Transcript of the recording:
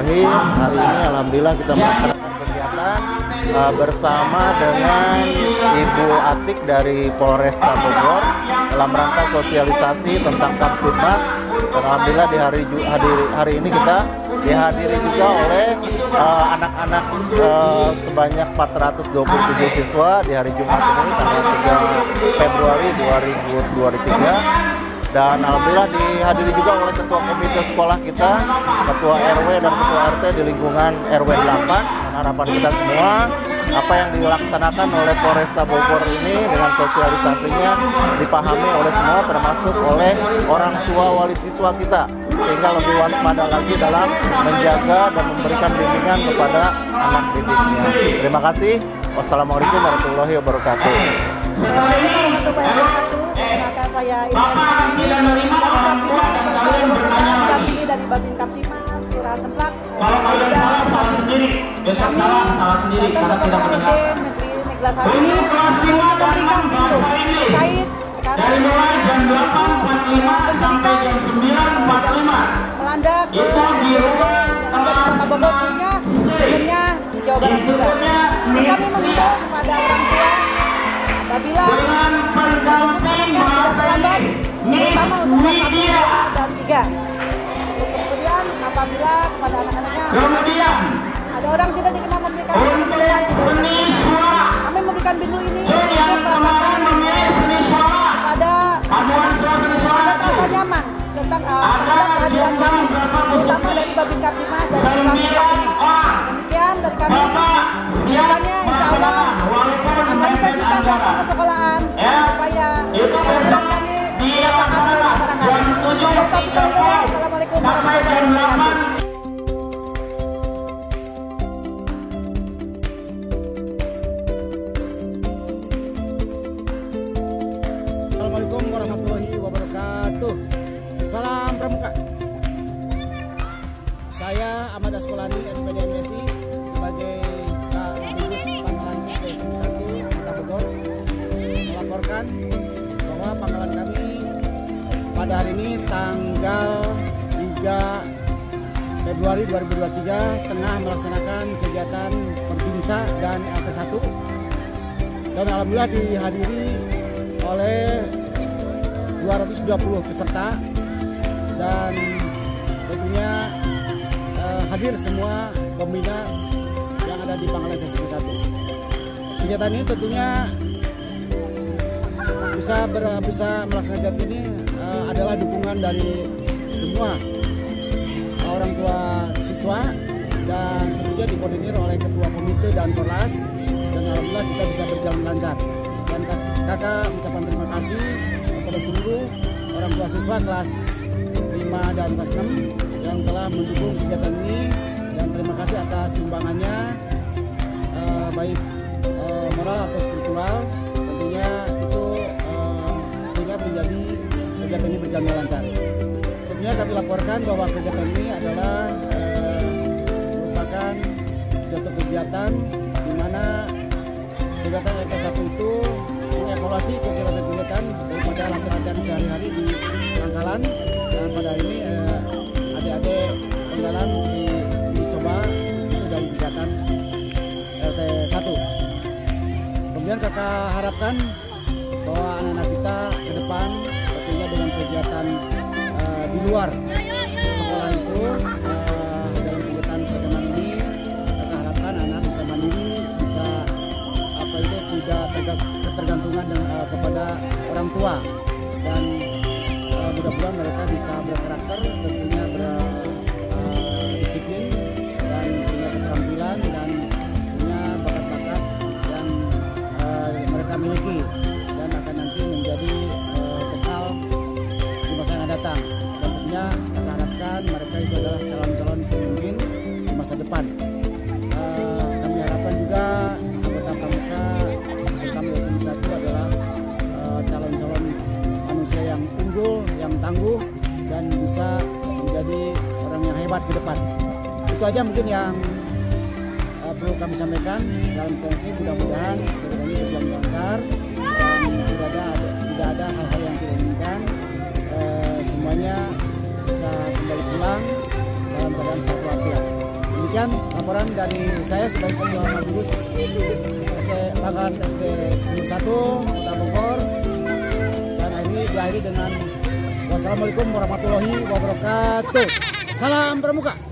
Bismillahirrahmanirrahim. Hari ini alhamdulillah kita melaksanakan kegiatan bersama dengan Ibu Atik dari Polresta Bogor dalam rangka sosialisasi tentang Kamtibmas. Dan alhamdulillah di hari ini kita dihadiri juga oleh anak-anak sebanyak 427 siswa di hari Jumat ini tanggal 3 Februari 2023. Dan alhamdulillah dihadiri juga oleh ketua komite sekolah kita, ketua RW dan ketua RT di lingkungan RW 8. Dan harapan kita semua, apa yang dilaksanakan oleh Polresta Bogor ini dengan sosialisasinya dipahami oleh semua, termasuk oleh orang tua wali siswa kita, sehingga lebih waspada lagi dalam menjaga dan memberikan bimbingan kepada anak didiknya. Terima kasih. Wassalamualaikum warahmatullahi wabarakatuh. Assalamualaikum warahmatullahi wabarakatuh. Perkenalkan saya Ibu dari Satpinmas Polresta Bogor Kota, didampingi dari Babin Kamtibmas Kelurahan Semplak, Aida Sati. Kami datang ke sekolah SD Negeri Neglas hari ini untuk memberikan bimbing terkait sekarang pendidikan melanda ke SD yang ada di Kota Bogor, khususnya sebelumnya di Jawa Barat juga. Kami meminta kepada orang tua apabila menjemput anaknya tidak terlambat, terutama untuk kelas 1, 2, dan 3. Kemudian apabila kepada anak-anaknya ada orang tidak dikenal memberikan bantuan, kami memberikan bimbing ini untuk merasakan pada anak-anak agar terasa nyaman tentang terhadap kehadiran kami, terutama dari Babin Kamtibmas dan Kelurahan Semplak ini. Demikian dari kami. Kedepannya insya Allah akan kita cita datang ke sekolahan supaya kehadiran kami dirasakan oleh masyarakat. Assalamualaikum warahmatullahi wabarakatuh. Assalamualaikum warahmatullahi wabarakatuh. Salam Pramuka. Saya Ahmad Askolani, SPD MSI, sebagai Kabus Pangkalan SM1 Kota Bogor, melaporkan bahwa pangkalan kami pada hari ini tanggal 3 Februari 2023 tengah melaksanakan kegiatan Perbinsa dan LT1, dan alhamdulillah dihadiri oleh 220 peserta, dan tentunya hadir semua pembina yang ada di Pangkalan SM1. Kegiatan ini tentunya bisa melaksanakan ini adalah dukungan dari semua orang tua siswa, dan tentunya dikoordinir oleh ketua komite dan Korlas, dan alhamdulillah kita bisa berjalan lancar. Dan kakak ucapan terima kasih kepada seluruh orang tua siswa kelas 5 dan kelas 6 yang telah mendukung kegiatan ini, dan terima kasih atas sumbangannya baik moral atau spiritual. Tentunya itu sehingga menjadi kegiatan ini berjalan lancar. Tentunya kami laporkan bahwa kegiatan ini adalah merupakan suatu kegiatan di mana kegiatan LT1 itu mengevaluasi kegiatan-kegiatan daripada latihan sehari-hari di Pangkalan, dan pada hari ini adik-adik Pangkalan dicoba itu dari kegiatan LT1. Kemudian kakak harapkan bahwa anak-anak kita ke depan tentunya dengan kegiatan di luar sekolah itu dalam kegiatan pertemuan ini, kakak harapkan anak bisa mandiri, bisa tidak ketergantungan kepada orang tua, dan mudah-mudahan mereka bisa berkarakter, tentunya berdisiplin, dan punya keterampilan dan punya bakat-bakat yang mereka miliki, dan akan nanti menjadi bekal di masa yang akan datang. Dan tentunya kita harapkan mereka itu adalah calon-calon pemimpin di masa depan. Kami harapkan juga anggota pramuka kami SM1 adalah calon-calon manusia yang unggul, yang tangguh, dan bisa menjadi orang yang hebat ke depan. Itu aja mungkin yang perlu kami sampaikan dalam konten. Mudah-mudahan kegiatan ini berjalan lancar dan tidak ada hal-hal yang tidak inginkan. Semuanya bisa kembali pulang dalam keadaan sehat walafiat. Demikian laporan dari saya sebagai Ketua Majelis Bangkalan SD 1 Kota Bogor, dan ini diakhiri dengan wassalamualaikum warahmatullahi wabarakatuh. Salam Pramuka.